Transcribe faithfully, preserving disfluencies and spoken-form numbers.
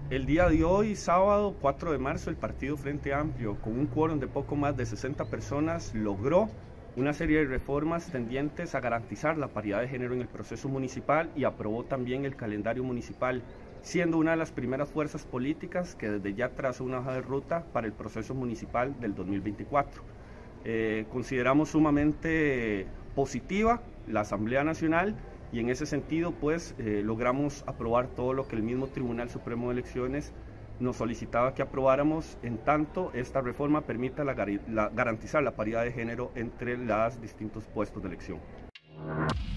El día de hoy, sábado cuatro de marzo, el partido Frente Amplio, con un quórum de poco más de sesenta personas, logró una serie de reformas tendientes a garantizar la paridad de género en el proceso municipal y aprobó también el calendario municipal, siendo una de las primeras fuerzas políticas que desde ya traza una hoja de ruta para el proceso municipal del dos mil veinticuatro. Eh, consideramos sumamente positiva la Asamblea Nacional y en ese sentido pues eh, logramos aprobar todo lo que el mismo Tribunal Supremo de Elecciones nos solicitaba que aprobáramos, en tanto esta reforma permita la, la, garantizar la paridad de género entre los distintos puestos de elección.